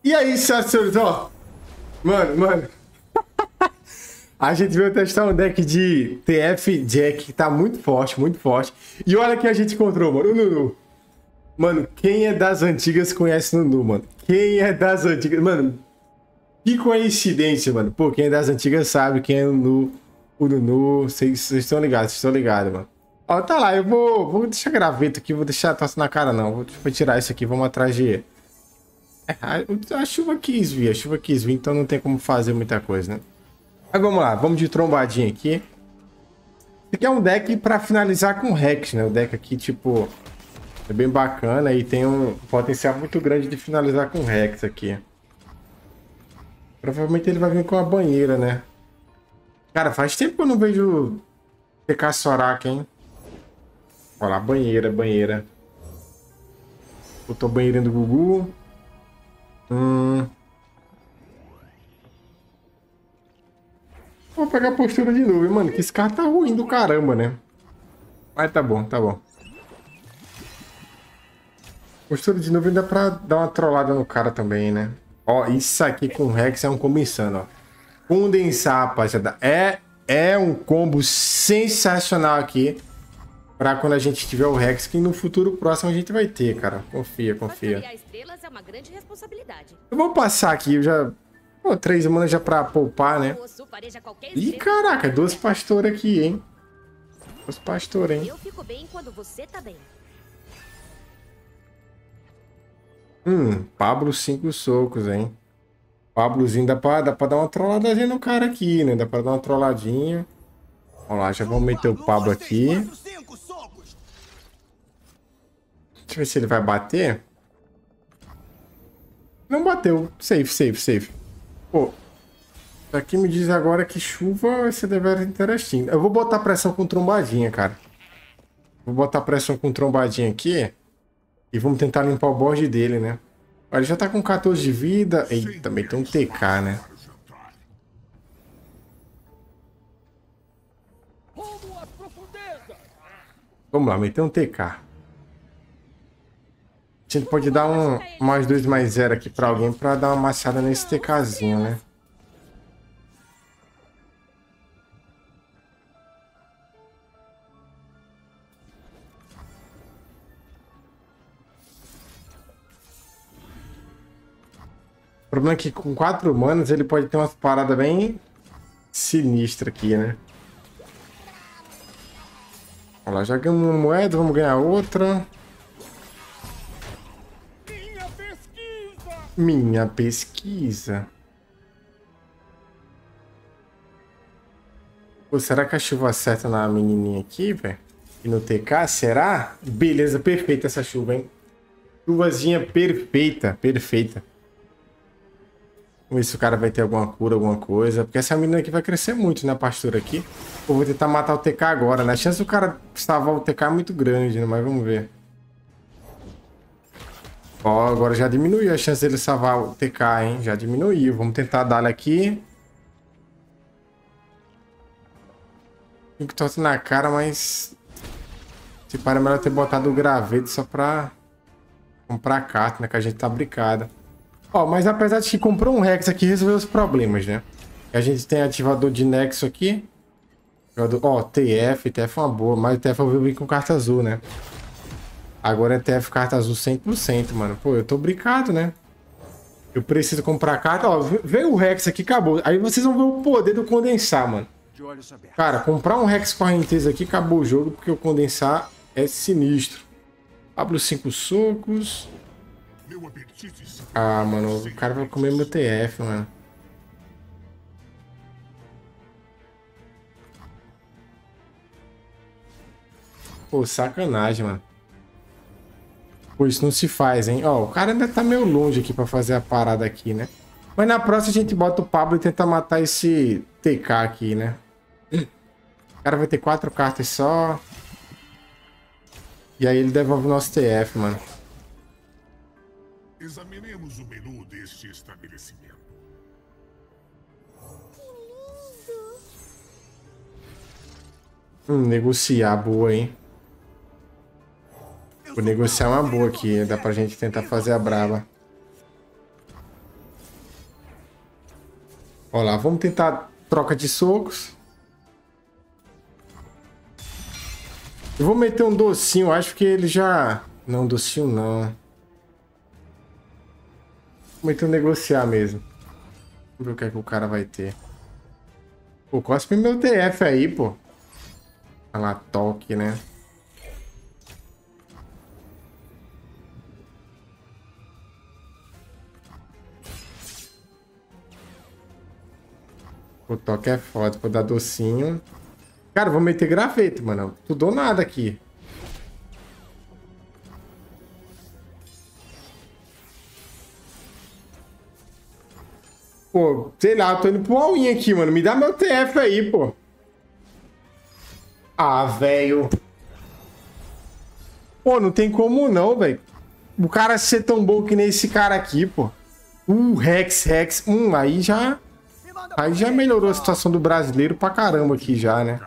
E aí, senhoras e senhores, ó. Mano. A gente veio testar um deck de TF Jack que tá muito forte, muito forte. E olha quem a gente encontrou, mano. O Nunu. Mano, quem é das antigas conhece o Nunu, mano. Quem é das antigas... Mano, que coincidência, mano. Pô, quem é das antigas sabe quem é o Nunu. O Nunu, vocês estão ligados, mano. Ó, tá lá, eu vou deixar graveto aqui, vou deixar tosse na cara não. Vou tirar isso aqui, vamos atrás de... A chuva quis vir, então não tem como fazer muita coisa, né? Mas vamos lá, vamos de trombadinha aqui. Esse aqui é um deck pra finalizar com Rex, né? O deck aqui, tipo, é bem bacana e tem um potencial muito grande de finalizar com Rex aqui. Provavelmente ele vai vir com a banheira, né? Cara, faz tempo que eu não vejo TK Soraka, hein? Olha lá, banheira. Botou banheira do Gugu. Vou pegar a postura de novo, mano. Que esse cara tá ruim do caramba, né? Mas tá bom. Postura de novo ainda pra dar uma trollada no cara também, né? Ó, isso aqui com o Rex é um combo insano, ó. Condensar, rapaziada. É um combo sensacional aqui. Pra quando a gente tiver o Rex, que no futuro próximo a gente vai ter, cara. Confia. É uma grande responsabilidade. Eu vou passar aqui, eu já... Pô, 3 manas já pra poupar, né? Ih, caraca, 2 pastores aqui, hein? 2 pastores, hein? Eu fico bem quando você tá bem. Pablo 5 socos, hein? Pablozinho dá pra dar uma trolladazinha no cara aqui, né? Dá pra dar uma trolladinha. Vamos lá, já vamos meter o Pablo aqui. Deixa eu ver se ele vai bater. Não bateu. Safe. Pô, isso aqui me diz agora que chuva vai ser deveras interessante. Eu vou botar pressão com trombadinha, cara. Vou botar pressão com trombadinha aqui. E vamos tentar limpar o borde dele, né? Ele já tá com 14 de vida. Eita, também tem um TK, né? Vamos lá, meter um TK. A gente pode dar um +2/+0 aqui pra alguém pra dar uma machada nesse TKzinho, né? O problema é que com 4 manas ele pode ter umas paradas bem sinistras aqui, né? Olha lá, já ganhamos uma moeda, vamos ganhar outra. Minha pesquisa. Pô, será que a chuva acerta na menininha aqui, velho? E no TK, será? Beleza, perfeita essa chuva, hein? Chuvazinha perfeita. Vamos ver se o cara vai ter alguma cura, alguma coisa. Porque essa menina aqui vai crescer muito, né? A pastura aqui. Eu vou tentar matar o TK agora, né? A chance do cara salvar o TK é muito grande, né? Mas vamos ver. Ó, agora já diminuiu a chance dele salvar o TK, hein? Já diminuiu. Vamos tentar dar-lhe aqui. Fico torcendo na cara, mas... Se para melhor ter botado o graveto só pra comprar a carta, né? Que a gente tá brincada. Ó, mas apesar de que comprou um Rex aqui, resolveu os problemas, né? A gente tem ativador de Nexo aqui. Ó, TF é uma boa, mas o TF eu vi com carta azul, né? Agora é TF carta azul 100%, mano. Pô, eu tô brincado, né? Eu preciso comprar carta. Ó, veio o Rex aqui, acabou. Aí vocês vão ver o poder do condensar, mano. Cara, comprar um Rex correnteza aqui, acabou o jogo, porque o condensar é sinistro. Pablo 5 socos. Ah, mano, o cara vai comer meu TF, mano. Pô, sacanagem, mano. Pô, isso não se faz, hein? Ó, o cara ainda tá meio longe aqui pra fazer a parada aqui, né? Mas na próxima a gente bota o Pablo e tenta matar esse TK aqui, né? O cara vai ter 4 cartas só. E aí ele devolve o nosso TF, mano. Examinemos o menu deste estabelecimento. Negociar, boa, hein? Vou negociar uma boa aqui. Dá pra gente tentar fazer a brava. Ó lá, vamos tentar troca de socos. Eu vou meter um docinho, acho que ele já... Não, docinho não. Vou meter um negociar mesmo. Vamos ver o que é que o cara vai ter. Pô, cospe meu TF aí, pô. Olha lá, toque, né? O toque é foda, vou dar docinho. Cara, vou meter graveto, mano. Não dou nada aqui. Pô, sei lá, eu tô indo pro all-in aqui, mano. Me dá meu TF aí, pô. Ah, velho. Pô, não tem como não, velho. O cara ser tão bom que nem esse cara aqui, pô. Rex. Aí já... Aí já melhorou a situação do brasileiro pra caramba aqui já, né?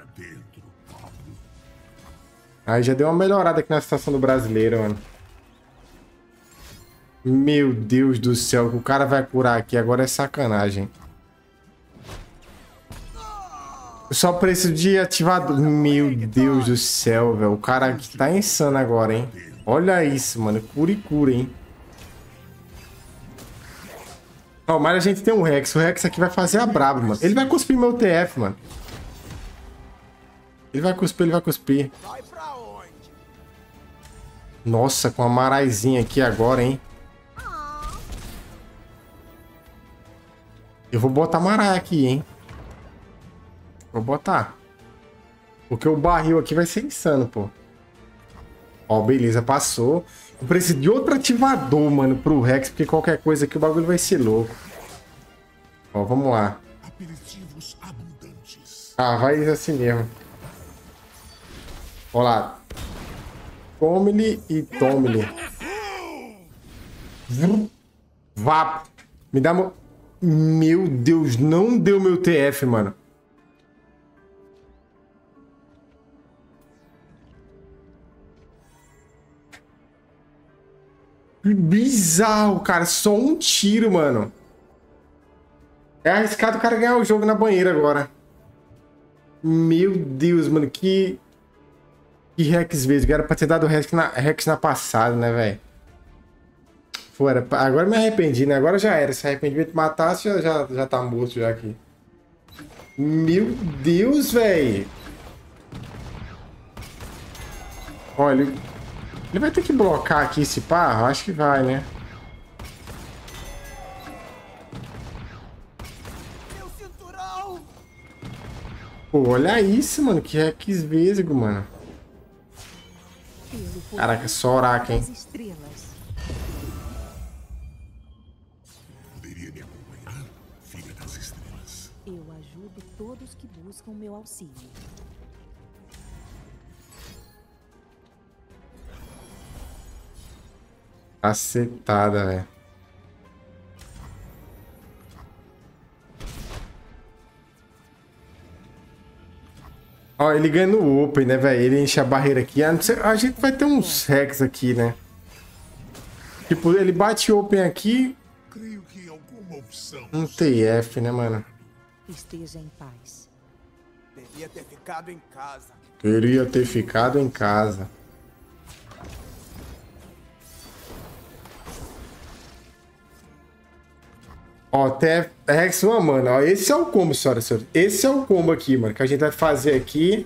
Aí já deu uma melhorada aqui na situação do brasileiro, mano. Meu Deus do céu, o que o cara vai curar aqui agora é sacanagem. Eu só preciso de ativador. Meu Deus do céu, velho. O cara aqui tá insano agora, hein? Olha isso, mano. Cura e cura, hein? Ó, mas a gente tem um Rex. O Rex aqui vai fazer a braba, mano. Ele vai cuspir meu TF, mano. Ele vai cuspir. Nossa, com a Maraizinha aqui agora, hein? Eu vou botar Marai aqui, hein? Vou botar. Porque o barril aqui vai ser insano, pô. Ó, beleza, passou. Eu preciso de outro ativador, mano, pro Rex, porque qualquer coisa aqui o bagulho vai ser louco. Ó, vamos lá. Ah, vai assim mesmo. Ó lá. Tome-lhe e tome-lhe. Vapo. Me dá... Meu Deus, não deu meu TF, mano. Que bizarro, cara. Só um tiro, mano. É arriscado o cara ganhar o jogo na banheira agora. Meu Deus, mano. Que Rex mesmo. Era pra ter dado Rex na passada, né, velho? Agora me arrependi, né? Agora já era. Se arrependimento matasse, já tá morto já aqui. Meu Deus, velho. Olha, ele vai ter que blocar aqui esse pá? Acho que vai, né? Pô, olha isso, mano. Que Rex vesgo, mano. Caraca, só Oraca, hein? Poderia me acompanhar, filha das estrelas? Eu ajudo todos que buscam meu auxílio. Acertada, velho. Ó, ele ganha no Open, né, velho? Ele enche a barreira aqui. A gente vai ter uns Rex aqui, né? Tipo, ele bate Open aqui. Creio que alguma opção. Um TF, né, mano? Esteja em paz. Devia ter ficado em casa. Queria ter ficado em casa. Ó, até Rex uma mana. Ó, esse é o combo, senhoras e senhores. Esse é o combo aqui, mano, que a gente vai fazer aqui.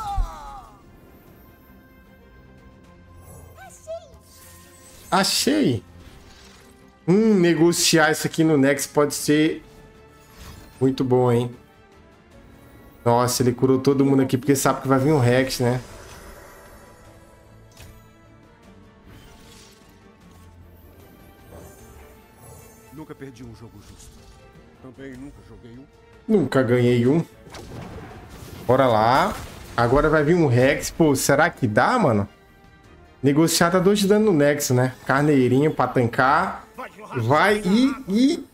Achei. Negociar isso aqui no Nex pode ser muito bom, hein? Nossa, ele curou todo mundo aqui porque sabe que vai vir um Rex, né? Nunca perdi um jogo justo. Também nunca joguei um. Nunca ganhei um. Bora lá. Agora vai vir um Rex. Pô, será que dá, mano? Negociar tá 2 de dano no Nexo, né? Carneirinho pra tancar. Vai e...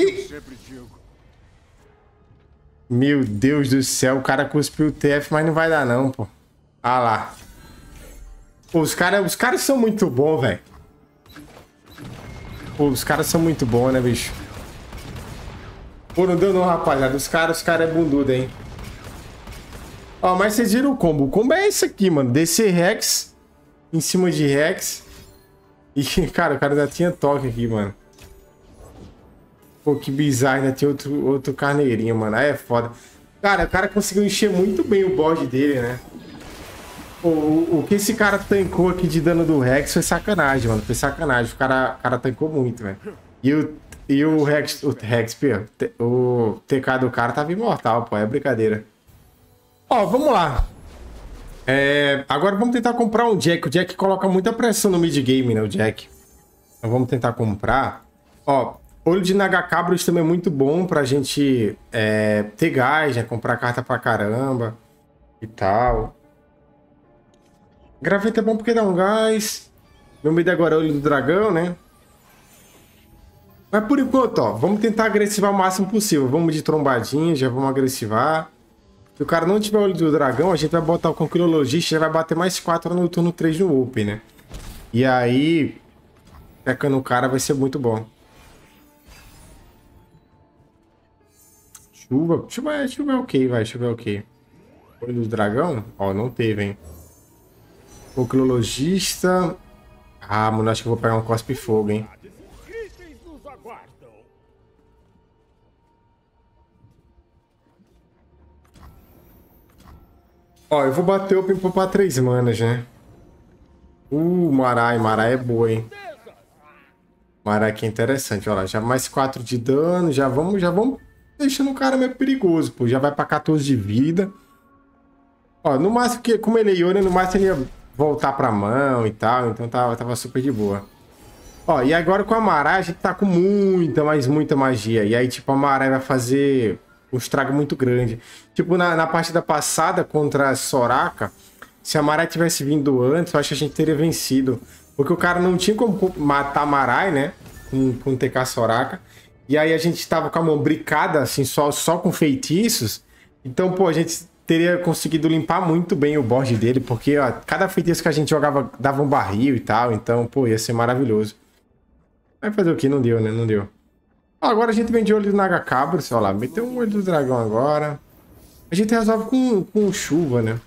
Meu Deus do céu, o cara cuspiu o TF, mas não vai dar não, pô. Ah lá. Pô, os caras são muito bons, velho. Pô, os caras são muito bons, né, bicho? Pô, não deu não, rapaziada. Os caras é bundudo, hein? Ó, mas vocês viram o combo. O combo é esse aqui, mano. Descer Rex em cima de Rex. E, cara, o cara ainda tinha toque aqui, mano. Pô, que bizarro. Ainda tinha outro carneirinho, mano. Aí é foda. Cara, o cara conseguiu encher muito bem o board dele, né? Pô, o que esse cara tancou aqui de dano do Rex foi sacanagem, mano. Foi sacanagem. O cara tancou muito, velho. E o Rex, o TK do cara tava imortal, pô. É brincadeira. Ó, vamos lá. Agora vamos tentar comprar um Jack. O Jack coloca muita pressão no mid-game, né? O Jack. Então vamos tentar comprar. Ó, olho de Nagacabros também é muito bom pra gente ter gás, né? Comprar carta pra caramba e tal. Graveto é bom porque dá um gás. Meu medo agora é olho do dragão, né? Mas por enquanto, ó, vamos tentar agressivar o máximo possível. Vamos de trombadinha, já vamos agressivar. Se o cara não tiver olho do dragão, a gente vai botar o Conquilologista e já vai bater mais 4 no turno 3 no Open, né? E aí, pecando o cara vai ser muito bom. Chuva é ok, vai. Chuva é ok. Olho do dragão? Ó, não teve, hein? Conquilologista. Ah, mano, acho que eu vou pegar um Cospe Fogo, hein? Ó, eu vou bater o Pimpo pra 3 manas, né? Marai é boa, hein? Marai aqui é interessante, ó lá. Já mais 4 de dano, já vamos deixando o cara meio perigoso, pô. Já vai pra 14 de vida. Ó, no máximo, que como ele é Yone, no máximo ele ia voltar pra mão e tal, então tava super de boa. Ó, e agora com a Marai a gente tá com muita magia. E aí, tipo, a Marai vai fazer um estrago muito grande. Tipo, na partida passada contra a Soraka, se a Marai tivesse vindo antes, eu acho que a gente teria vencido. Porque o cara não tinha como matar a Marai, né? Com TK Soraka. E aí a gente tava com a mão bricada, assim, só com feitiços. Então, pô, a gente teria conseguido limpar muito bem o board dele. Porque, ó, cada feitiço que a gente jogava dava um barril e tal. Então, pô, ia ser maravilhoso. Vai fazer o que? Não deu, né? Não deu. Agora a gente vem de olho do Nagacabros, olha lá, meteu um olho do dragão agora. A gente resolve com chuva, né?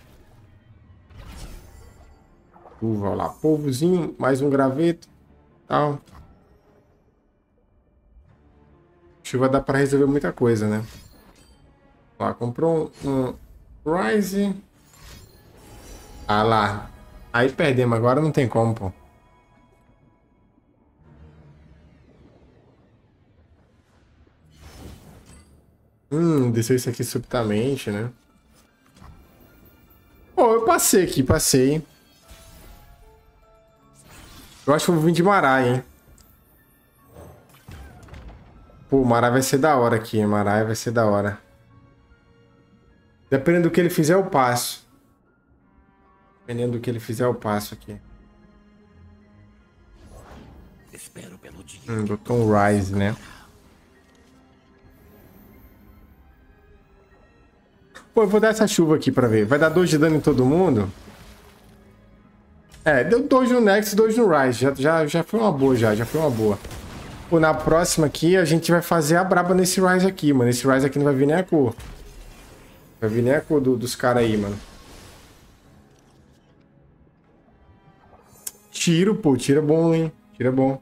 Chuva, olha lá, polvozinho, mais um graveto, tal. Chuva dá pra resolver muita coisa, né? Ó, comprou um Rise. Ah lá, aí perdemos, agora não tem como, pô. Desceu isso aqui subitamente, né? Pô, eu passei aqui, passei. Eu acho que eu vou vir de Marai, hein? Pô, Marai vai ser da hora aqui, Marai vai ser da hora. Dependendo do que ele fizer, eu passo. Dependendo do que ele fizer, eu passo aqui. Espero pelo dia. Botou um Rise, né? Pô, eu vou dar essa chuva aqui pra ver. Vai dar 2 de dano em todo mundo? Deu 2 no Nex e 2 no Rise. Já foi uma boa, já foi uma boa. Pô, na próxima aqui, a gente vai fazer a braba nesse Rise aqui, mano. Esse Rise aqui não vai vir nem a cor. Vai vir nem a cor dos caras aí, mano. Tiro, pô. Tiro é bom, hein? Tiro é bom.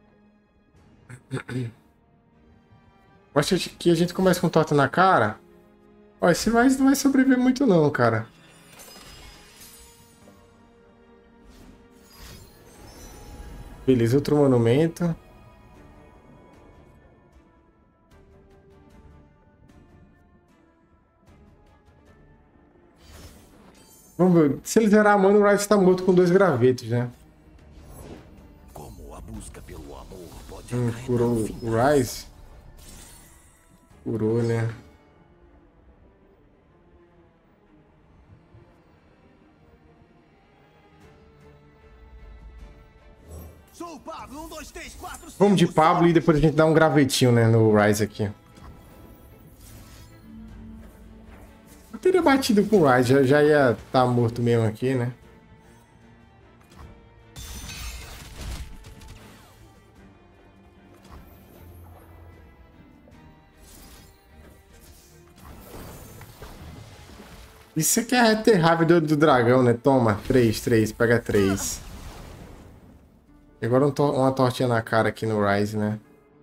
Acho que a gente começa com torta na cara. Ó, esse Rise não vai sobreviver muito não, cara. Beleza, outro monumento. Vamos ver. Se ele zerar a mana, o Rise tá morto com 2 gravetos, né? Como a busca pelo amor pode Curou o Rise. Curou, né? Sou o Pablo, 1, 2, 3, 4, 5, Vamos de Pablo e depois a gente dá um gravetinho, né, no Rise aqui. Eu teria batido com o Rise, já ia estar morto mesmo aqui, né? Isso aqui é ter raiva do dragão, né? Toma, 3, pega 3. E agora uma tortinha na cara aqui no Rise, né?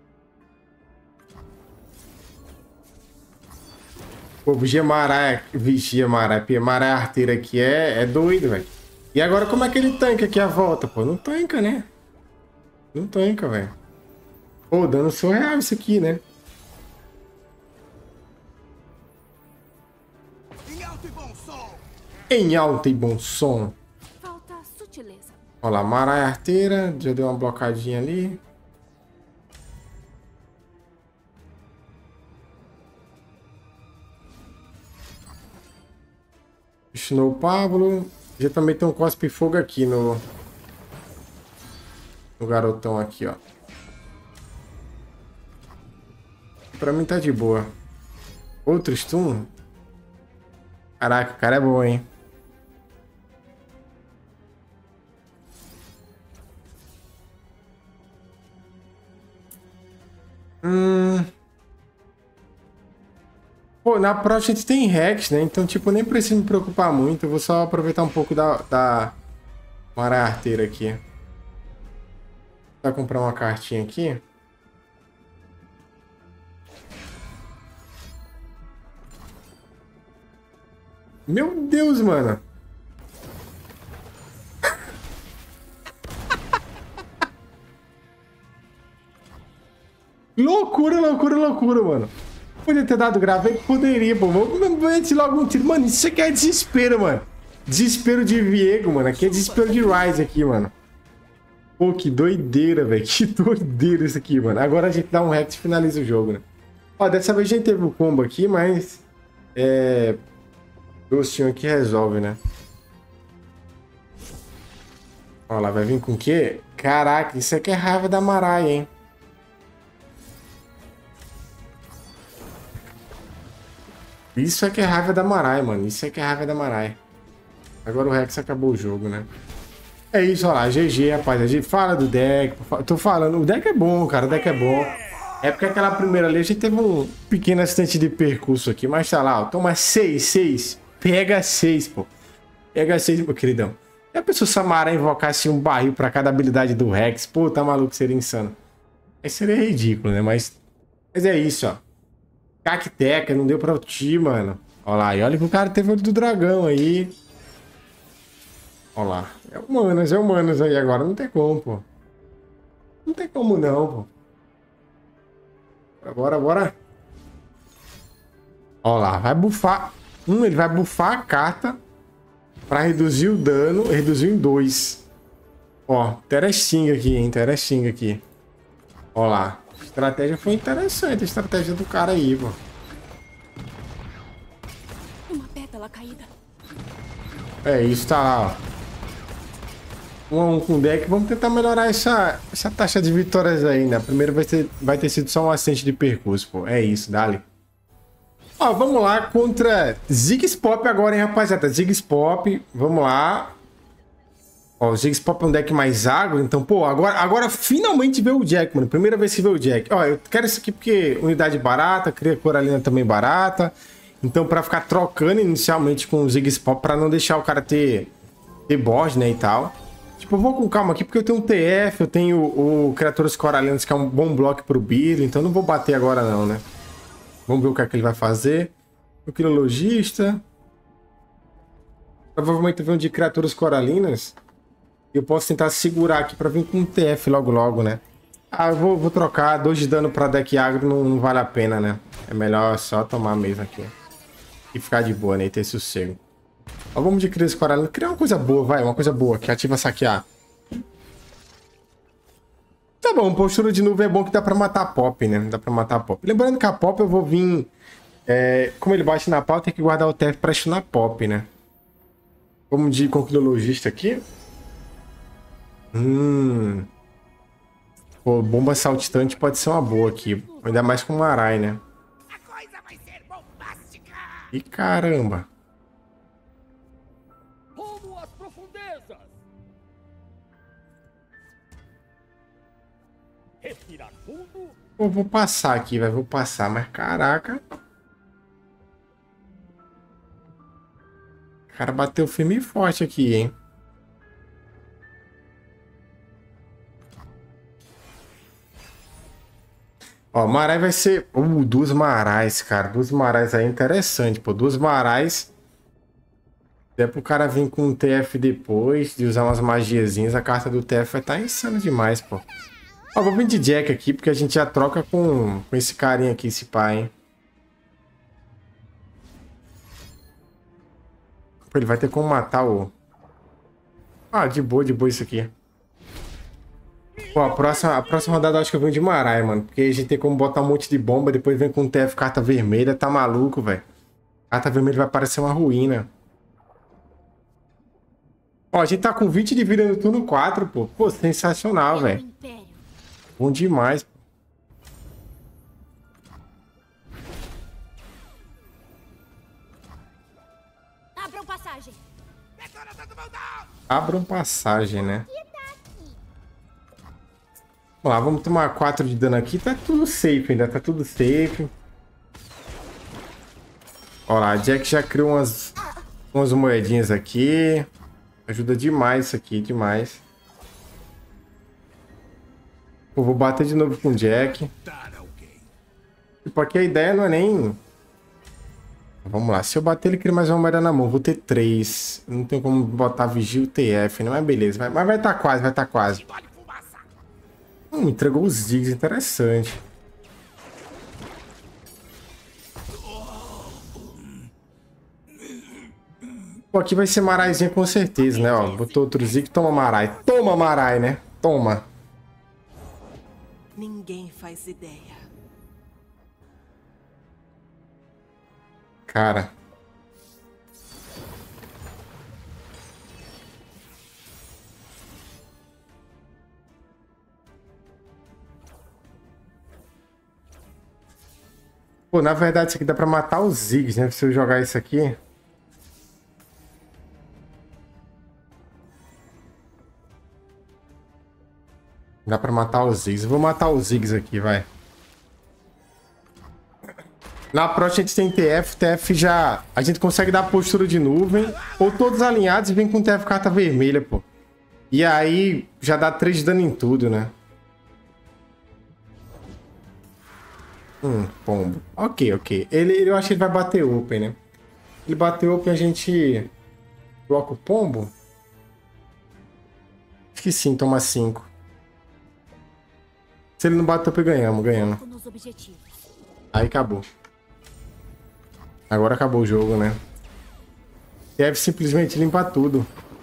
Pô, vigia Maré, Maré arteira aqui é doido, velho. E agora como é que ele tanca aqui a volta, pô? Não tanca, né? Não tanca, velho. Pô, dano surreal isso aqui, né? Em alto e bom som. Em alto e bom som. Falta sutileza. Olha lá, Maré arteira, já deu uma blocadinha ali. Snow Pablo. Já também tem um cospe fogo aqui no garotão aqui, ó. Pra mim tá de boa. Outro stun? Caraca, o cara é bom, hein? Pô, na Pro a gente tem Rex, né? Então, tipo, nem preciso me preocupar muito. Eu vou só aproveitar um pouco da Maré arteira aqui. Vou comprar uma cartinha aqui. Meu Deus, mano. Loucura, mano. Podia ter dado grave, poderia, pô. Vamos meter logo um tiro. Mano, isso aqui é desespero, mano. Desespero de Viego, mano. Aqui é desespero de Rise aqui, mano. Pô, que doideira, velho. Que doideira isso aqui, mano. Agora a gente dá um Rex e finaliza o jogo, né? Ó, dessa vez a gente teve o combo aqui, mas... Gostinho aqui resolve, né? Ó lá, vai vir com o quê? Caraca, isso aqui é raiva da Marai, hein? Isso é que é raiva da Marai, mano. Isso é que é raiva da Marai. Agora o Rex acabou o jogo, né? É isso, ó lá. GG, rapaz. A gente fala do deck. Tô falando. O deck é bom, cara. O deck é bom. É porque aquela primeira ali a gente teve um pequeno acidente de percurso aqui. Mas tá lá, ó. Toma 6. Pega 6, pô. Pega 6, meu queridão. E a pessoa Samara invocasse um barril pra cada habilidade do Rex. Pô, tá maluco. Seria insano. Aí seria ridículo, né? Mas é isso, ó. Cacteca, não deu pra ti, mano. Olha lá, e olha que o cara teve olho do dragão aí. Olha lá. É humanas aí agora. Não tem como, pô. Não tem como não, pô. Bora. Olha lá, vai bufar. Ele vai bufar a carta pra reduzir o dano. Reduziu em 2. Ó, interesting aqui, hein? Interesting aqui. Olha lá. A estratégia foi interessante, a estratégia do cara aí, pô. Uma pétala caída. É, isso tá lá, ó. 1 a 1 com o deck. Vamos tentar melhorar essa taxa de vitórias aí, né? Primeiro vai ter sido só um acidente de percurso, pô. É isso, dale. Ó, vamos lá contra Ziggs Pop agora, hein, rapaziada. Ziggs Pop, vamos lá. Ó, o Ziggs Pop é um deck mais agro, então, pô, agora finalmente veio o Jack, mano. Primeira vez que veio o Jack. Ó, eu quero isso aqui porque unidade barata, cria Coralina também barata. Então, pra ficar trocando inicialmente com o Ziggs Pop, pra não deixar o cara ter board, né, e tal. Tipo, eu vou com calma aqui porque eu tenho um TF, eu tenho o Criaturas Coralinas, que é um bom bloco pro Biro, então não vou bater agora não, né. Vamos ver o que é que ele vai fazer. O Quilologista. Provavelmente vem um de Criaturas Coralinas. Eu posso tentar segurar aqui pra vir com um TF logo, né? Ah, eu vou trocar. 2 de dano pra deck agro não vale a pena, né? É melhor só tomar mesmo aqui. E ficar de boa, né? E ter sossego. Ó, vamos de Criaturas Coralinas. Criar uma coisa boa, vai. Uma coisa boa. Que ativa saquear. Tá bom, postura de nuvem é bom que dá pra matar a Pop, né? Dá pra matar a Pop. Lembrando que a Pop eu vou vir... como ele bate na pau, tem que guardar o TF pra stunar a Pop, né? Vamos de Conquilologista aqui. Pô, bomba saltitante pode ser uma boa aqui. Ainda mais com o Marai, né? A coisa vai ser bombástica. Ih, caramba. Rumo às profundezas. Respirar fundo. Pô, vou passar aqui, velho. Vou passar, mas caraca. cara bateu firme e forte aqui, hein? Ó, Marai vai ser... duas Marais, cara. Duas Marais aí é interessante, pô. Duas Marais... Até pro cara vir com um TF depois, de usar umas magiazinhas, a carta do TF vai estar insana demais, pô. Ó, vou vir de Jack aqui, porque a gente já troca com esse carinha aqui, esse pai, hein. Pô, ele vai ter como matar o... Ah, de boa isso aqui. Pô, a próxima rodada eu acho que eu venho de Marai, mano. Porque a gente tem como botar um monte de bomba, depois vem com um TF carta vermelha, tá maluco, velho. Carta vermelha vai parecer uma ruína. Ó, a gente tá com 20 de vida no turno 4, pô. Pô, sensacional, velho. Bom demais, pô. Abram passagem. Abram passagem, né? Vamos lá, vamos tomar 4 de dano aqui. Tá tudo safe ainda, tá tudo safe. Ó lá, a Jack já criou umas moedinhas aqui. Ajuda demais isso aqui, demais. Eu vou bater de novo com o Jack. Tipo, aqui a ideia não é nem... Vamos lá, se eu bater ele cria mais uma moeda na mão. Vou ter 3. Não tem como botar vigil TF, né? Mas beleza, mas vai estar quase, vai estar quase. Entregou os Ziggs, interessante. Pô, aqui vai ser Maraizinha com certeza, né? Ó, botou outro Zigg, toma Marai. Toma Marai, né? Toma. Ninguém faz ideia. Cara. Pô, na verdade isso aqui dá pra matar os Ziggs, né? Se eu jogar isso aqui... Dá pra matar os Ziggs. Eu vou matar os Ziggs aqui, vai. Na próxima a gente tem TF. TF já... A gente consegue dar postura de nuvem. Ou todos alinhados e vem com TF carta vermelha, pô. E aí já dá 3 de dano em tudo, né? Pombo. Ok. Eu acho que ele vai bater open, né? Ele bateu open, a gente... Bloca o pombo? Acho que sim, toma 5. Se ele não bater open, ganhamos. Aí acabou. Agora acabou o jogo, né? Deve simplesmente limpar tudo.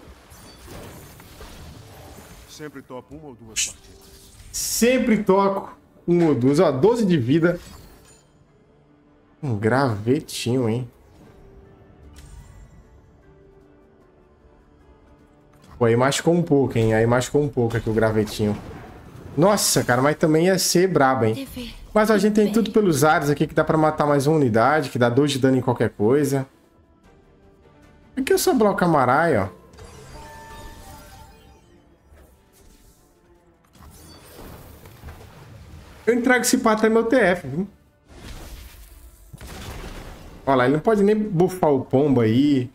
Sempre topo uma ou duas partidas. Sempre toco um ou duas. Ó, 12 de vida. Um gravetinho, hein? Pô, aí machucou um pouco, hein? Aí machucou um pouco aqui o gravetinho. Nossa, cara, mas também ia ser brabo, hein? Mas a gente tem tudo pelos ares aqui que dá pra matar mais uma unidade, que dá 2 de dano em qualquer coisa. Aqui eu só bloco a Marai, ó. Eu entrego esse pato até meu TF, viu? Olha lá, ele não pode nem buffar o pombo aí.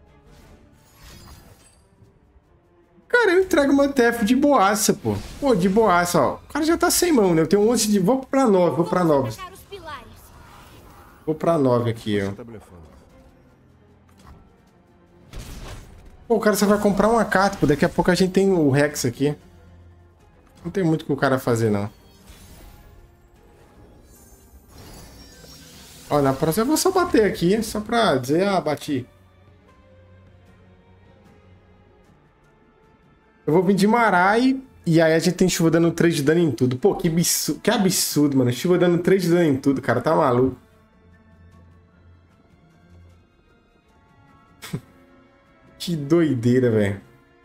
Cara, eu entrego meu TF de boaça, pô. Pô, de boaça, ó. O cara já tá sem mão, né? Eu tenho 11 de... Vou pra 9, vou pra 9. Vou pra 9 aqui, ó. Pô, o cara só vai comprar uma carta, pô. Daqui a pouco a gente tem o Rex aqui. Não tem muito o que o cara fazer, não. Ó, na próxima eu vou só bater aqui, só pra dizer, ah, bati. Eu vou vir de Marai e aí a gente tem chuva dando 3 de dano em tudo. Pô, que absurdo, mano. Chuva dando 3 de dano em tudo, cara. Tá maluco. Que doideira, velho.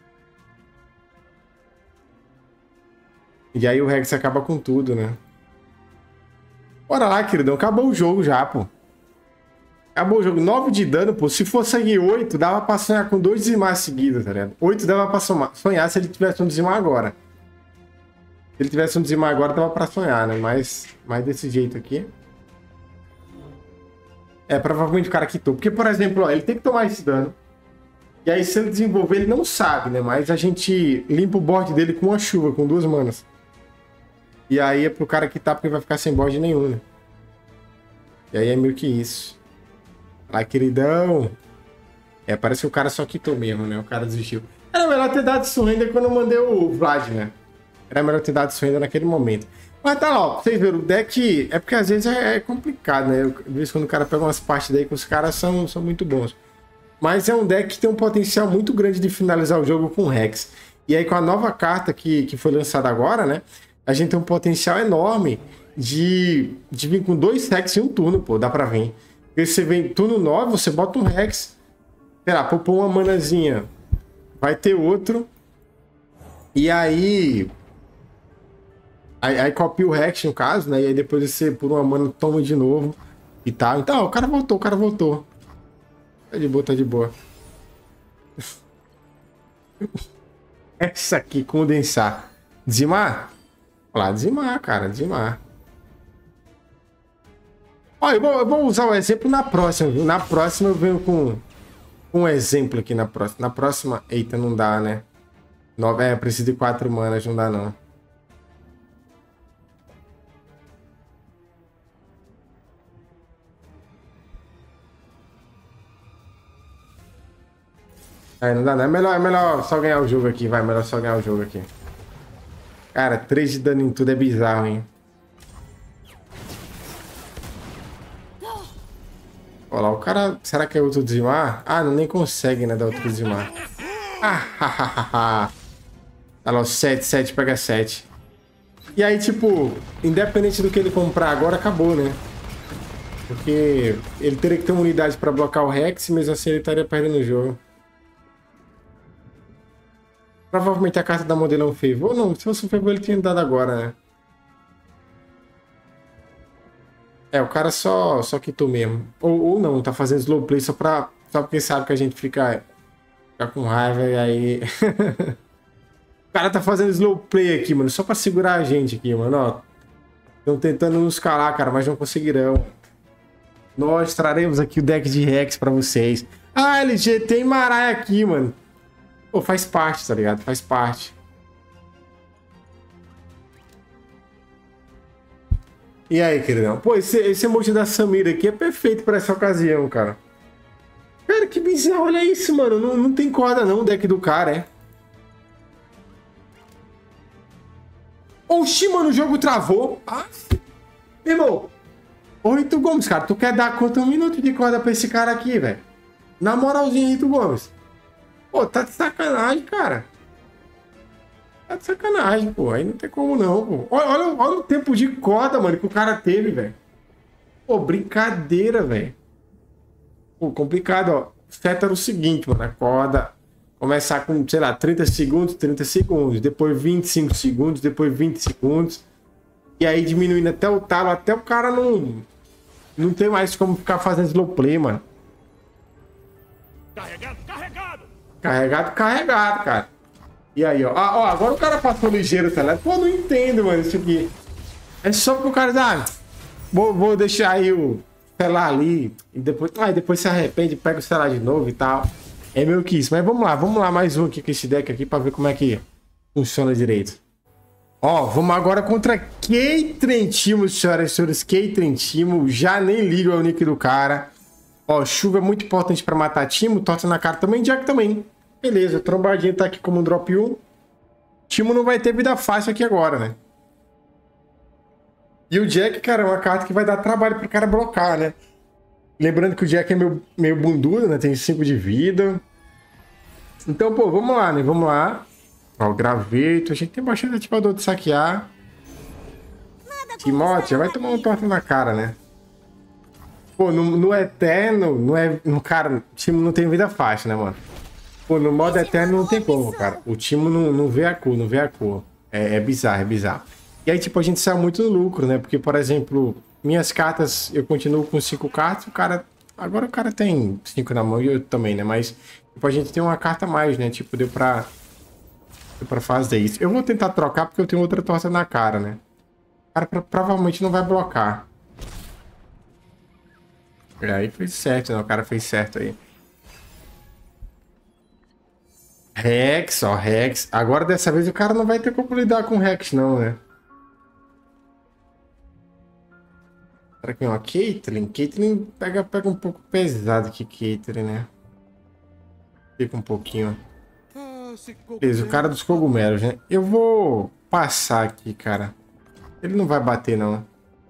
E aí o Rex acaba com tudo, né? Bora lá, queridão. Acabou o jogo já, pô. Acabou o jogo. 9 de dano, pô. Se for seguir 8, dava pra sonhar com 2 dizimar seguidos, tá ligado? 8 dava pra sonhar se ele tivesse um dizimar agora. Se ele tivesse um dizimar agora, dava pra sonhar, né? Mas desse jeito aqui. É, provavelmente o cara quitou. Porque, por exemplo, ó, ele tem que tomar esse dano. E aí, se ele desenvolver, ele não sabe, né? Mas a gente limpa o board dele com uma chuva, com 2 manas. E aí é pro cara que tá, porque vai ficar sem board nenhum, né? E aí é meio que isso. Lá, queridão. É, parece que o cara só quitou mesmo, né? O cara desistiu. Era melhor ter dado surrender quando eu mandei o Vlad, né? Era melhor ter dado surrender naquele momento. Mas tá lá, ó. Vocês viram, o deck... É porque às vezes é complicado, né? De vez em quando o cara pega umas partes daí que os caras são muito bons. Mas é um deck que tem um potencial muito grande de finalizar o jogo com Rex. E aí com a nova carta que foi lançada agora, né? A gente tem um potencial enorme de vir com 2 Rex em um turno, pô. Dá pra vir. Porque você vem turno 9, você bota um Rex. Sei lá, popou uma manazinha. Vai ter outro. E aí... Aí copia o Rex, no caso, né? E aí depois você, por uma mana, toma de novo. E tal. Então, o cara voltou. Tá de boa, tá de boa. Essa aqui, condensar. Dizimar? Olha lá, dizimar, cara, dizimar. Ó, eu vou usar o exemplo na próxima, viu? Na próxima eu venho com um exemplo aqui na próxima. Na próxima... Eita, não dá, né? Preciso de 4 manas, não dá não. Não dá não. É melhor só ganhar o jogo aqui, vai. Melhor só ganhar o jogo aqui. Cara, 3 de dano em tudo é bizarro, hein? Olha lá, o cara... Será que é outro dizimar? Ah, não, nem consegue, né, dar outro dizimar. Olha lá, 7, pega 7. E aí, tipo, independente do que ele comprar agora, acabou, né? Porque ele teria que ter uma unidade pra blocar o Rex, mesmo assim ele estaria perdendo o jogo. Provavelmente a carta da modelo é um favor. Não, se fosse um favor ele tinha dado agora, né? É, o cara só quitou mesmo. Ou não, tá fazendo slow play só porque sabe que a gente fica com raiva e aí... O cara tá fazendo slow play aqui, mano, só pra segurar a gente aqui, mano, ó. Estão tentando nos calar, cara, mas não conseguirão. Nós traremos aqui o deck de Rex pra vocês. Ah, LG, tem Marai aqui, mano. Pô, faz parte, tá ligado? Faz parte. E aí, queridão? Pô, esse emoji da Samira aqui é perfeito pra essa ocasião, cara. Cara, que bizarro, olha isso, mano. Não tem corda não, o deck do cara, é. Oxi, mano, o jogo travou. Ah, meu irmão. Ô, Rito Gomes, cara, tu quer dar quanto 1 minuto de corda pra esse cara aqui, velho? Na moralzinha, Rito Gomes. Pô, tá de sacanagem, cara. Tá de sacanagem, pô. Aí não tem como não, pô. Olha o tempo de corda, mano, que o cara teve, velho. Pô, brincadeira, velho. Pô, complicado, ó. O certo era o seguinte, mano. A corda começar com, sei lá, 30 segundos. Depois 25 segundos, depois 20 segundos. E aí diminuindo até o talo, até o cara não tem mais como ficar fazendo slow play, mano. Carregado, cara. E aí, ó. Ó, agora o cara passou ligeiro, tá ligado? Pô, não entendo, mano, isso aqui. É só pro cara dar... Vou deixar aí o celular ali. E depois se arrepende, pega o celular de novo e tal. É meio que isso. Mas vamos lá, mais um aqui com esse deck aqui pra ver como é que funciona direito. Ó, vamos agora contra Keitren Timo, senhoras e senhores. Keitren Timo. Já nem ligo ao nick do cara. Ó, chuva é muito importante pra matar Timo. Torta na cara também, Jack também. Beleza, trombadinho tá aqui como um drop 1. Timo não vai ter vida fácil aqui agora, né? E o Jack, cara, é uma carta que vai dar trabalho pro cara blocar, né? Lembrando que o Jack é meio bundudo, né? Tem 5 de vida. Então, pô, vamos lá, né? Vamos lá. Ó, o graveto. A gente tem bastante ativador de saquear. Timote, já vai tomar um torta na cara, né? Pô, no Eterno, cara, o time não tem vida fácil, né, mano? Pô, no modo Eterno não tem como, cara. O time não vê a cor, É bizarro, E aí, tipo, a gente sai muito no lucro, né? Porque, por exemplo, minhas cartas, eu continuo com 5 cartas, agora o cara tem 5 na mão e eu também, né? Mas, tipo, a gente tem uma carta a mais, né? Tipo, deu pra fazer isso. Eu vou tentar trocar porque eu tenho outra torta na cara, né? O cara provavelmente não vai blocar. E aí fez certo, né? O cara fez certo aí. Rex, ó, Rex. Agora dessa vez o cara não vai ter como lidar com Rex, não, né? Será que é uma Caitlyn? Caitlyn pega um pouco pesado aqui, Caitlyn, né? Fica um pouquinho. Beleza, o cara dos cogumelos, né? Eu vou passar aqui, cara. Ele não vai bater, não.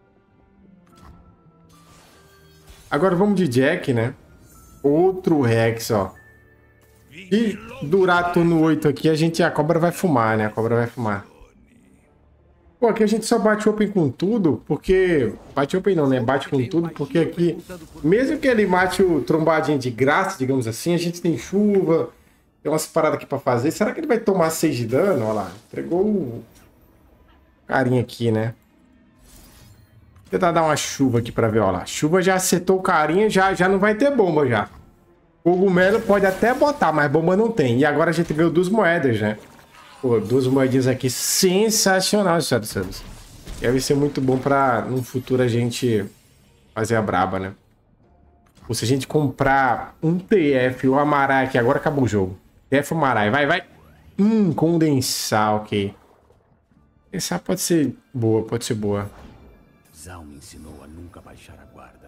Agora vamos de Jack, né? Outro Rex, ó. E durar turno 8 aqui, a cobra vai fumar, né? A cobra vai fumar. Pô, aqui a gente só bate open com tudo, porque... Bate open não, né? Bate com tudo, porque aqui... Mesmo que ele mate o trombadinho de graça, digamos assim, a gente tem chuva, tem umas paradas aqui pra fazer. Será que ele vai tomar 6 de dano? Olha lá, entregou o carinha aqui, né? Vou tentar dar uma chuva aqui pra ver, olha lá. Chuva já acertou o carinha, já não vai ter bomba já. Cogumelo pode até botar, mas bomba não tem. E agora a gente ganhou 2 moedas, né? Pô, 2 moedinhas aqui. Sensacional, senhoras. Deve ser muito bom pra, no futuro, a gente fazer a braba, né? Ou se a gente comprar um TF ou Amarai aqui, agora acabou o jogo. TF ou Amarai, vai. Condensar, ok. Essa pode ser boa, pode ser boa. Zhao me ensinou a nunca baixar a guarda.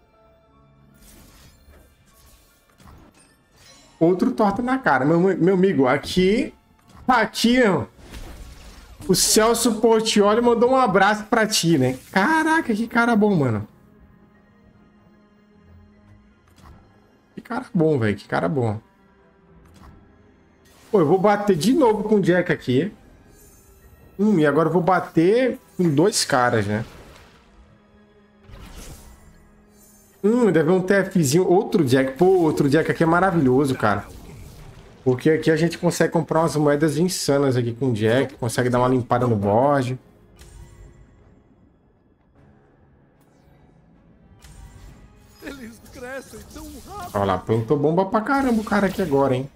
Outro torta na cara. Meu amigo, aqui, ó, o Celso Portiolli mandou um abraço pra ti, né? Caraca, que cara bom, mano. Que cara bom, velho. Que cara bom. Pô, eu vou bater de novo com o Jack aqui. E agora eu vou bater com 2 caras, né? Deve um TFzinho. Outro Jack. Pô, outro Jack aqui é maravilhoso, cara. Porque aqui a gente consegue comprar umas moedas insanas aqui com o Jack. Consegue dar uma limpada no board. Eles crescem tão rápido. Olha lá, plantou bomba pra caramba o cara aqui agora, hein?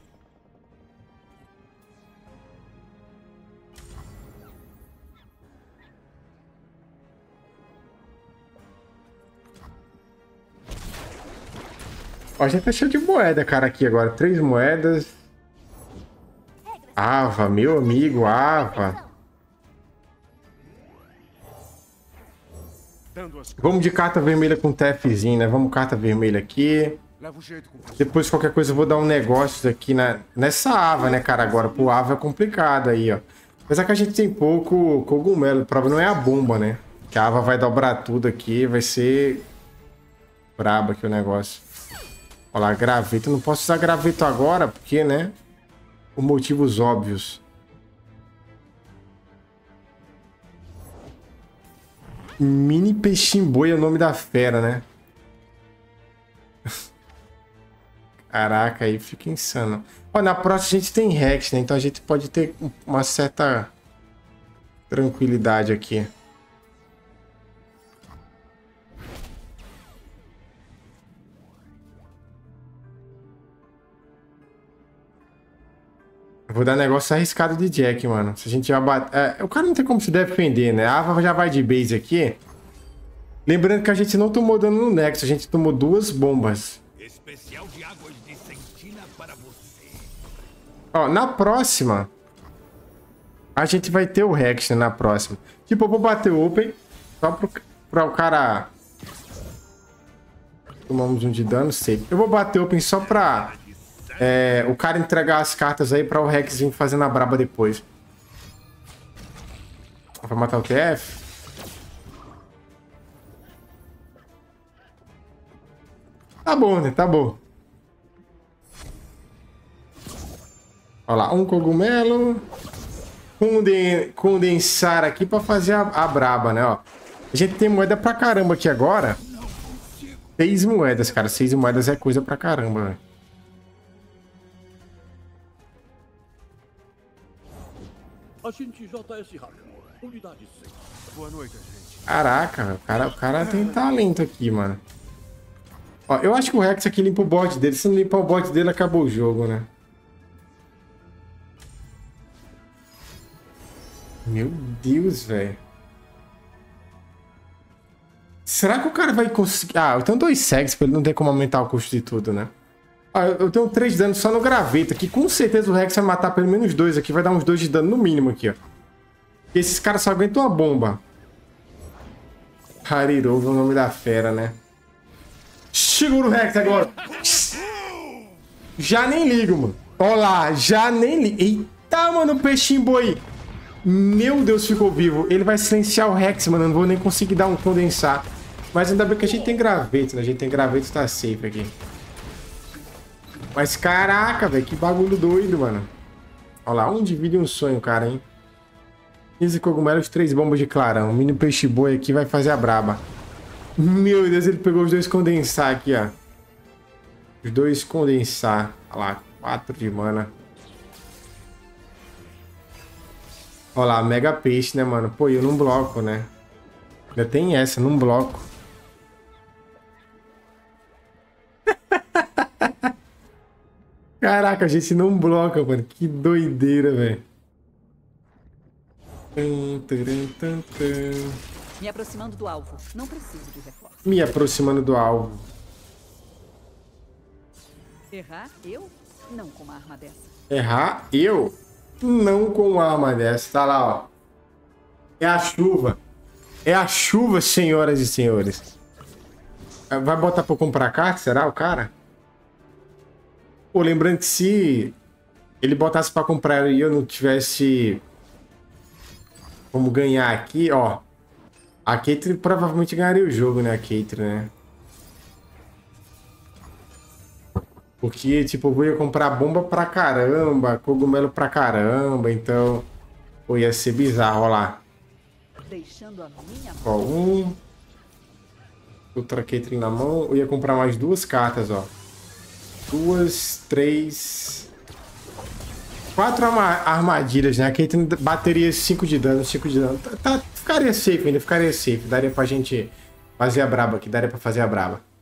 Ó, a gente tá cheio de moeda, cara, aqui agora. 3 moedas. Ava, meu amigo, Ava. Vamos de carta vermelha com TFzinho, né? Vamos carta vermelha aqui. Depois, qualquer coisa, eu vou dar um negócio aqui nessa Ava, né, cara? Agora, pro Ava é complicado aí, ó. Apesar que a gente tem pouco cogumelo. O problema não é a bomba, né? Que a Ava vai dobrar tudo aqui. Vai ser brabo aqui o negócio. Olha lá, graveto. Eu não posso usar graveto agora, porque, né? Por motivos óbvios. Mini peixinho boi é o nome da fera, né? Caraca, aí fica insano. Ó, na próxima a gente tem Rex, né? Então a gente pode ter uma certa tranquilidade aqui. Eu vou dar negócio arriscado de Jack, mano. Se a gente já bater... o cara não tem como se defender, né? A Ava já vai de base aqui. Lembrando que a gente não tomou dano no Nexo. A gente tomou 2 bombas. Especial de águas de Sentina para você. Ó, na próxima... A gente vai ter o Rex, né? Na próxima. Tipo, eu vou bater o Open. Só pra o cara... Tomamos um de dano, sei. Eu vou bater Open só pra... o cara entregar as cartas aí pra o Rex vir fazendo a braba depois. Vai matar o TF? Tá bom, né? Tá bom. Olha lá, um cogumelo. Condensar aqui pra fazer a braba, né? Ó. A gente tem moeda pra caramba aqui agora. 6 moedas, cara. 6 moedas é coisa pra caramba, velho. Agente JS Hacker, unidade 6. Boa noite, gente. Caraca, o cara tem talento aqui, mano. Ó, eu acho que o Rex aqui limpa o board dele. Se não limpar o board dele, acabou o jogo, né? Meu Deus, velho. Será que o cara vai conseguir... Ah, eu tenho 2 segs pra ele não ter como aumentar o custo de tudo, né? Ah, eu tenho 3 de dano só no graveto aqui. Com certeza o Rex vai matar pelo menos 2 aqui. Vai dar uns 2 de dano no mínimo aqui, ó. E esses caras só aguentam uma bomba. Harirova é o nome da fera, né? Segura o Rex agora. Já nem ligo, mano. Ó lá, já nem ligo. Eita, mano, o peixinho boi. Meu Deus, ficou vivo. Ele vai silenciar o Rex, mano. Eu não vou nem conseguir dar um condensar. Mas ainda bem que a gente tem graveto, né? A gente tem graveto, tá safe aqui. Mas caraca, velho. Que bagulho doido, mano. Olha lá, um divide um sonho, cara, hein? 15 cogumelos, 3 bombas de clarão. O mini peixe boi aqui vai fazer a braba. Meu Deus, ele pegou os 2 condensar aqui, ó. Os 2 condensar. Olha lá, 4 de mana. Olha lá, mega peixe, né, mano? Pô, eu não bloco, né? Ainda tem essa, não bloco. Caraca, a gente não bloca, mano. Que doideira, velho. Me aproximando do alvo. Não preciso de reforço. Me aproximando do alvo. Errar? Eu? Não com uma arma dessa. Errar? Eu? Não com uma arma dessa. Tá lá, ó. É a chuva. É a chuva, senhoras e senhores. Vai botar pra comprar carta? Será o cara? Pô, lembrando que se ele botasse pra comprar e eu não tivesse como ganhar aqui, ó. A Caitlyn provavelmente ganharia o jogo, né? A Caitlyn, né? Porque, tipo, eu ia comprar bomba pra caramba, cogumelo pra caramba, então... Pô, ia ser bizarro, ó lá. Deixando a minha... Ó, outra Caitlyn na mão. Eu ia comprar mais 2 cartas, ó. 2, 3... 4 armadilhas, né? A Caitlyn bateria 5 de dano, 5 de dano. Ficaria safe ainda, ficaria safe. Daria pra gente fazer a braba aqui, daria pra fazer a braba.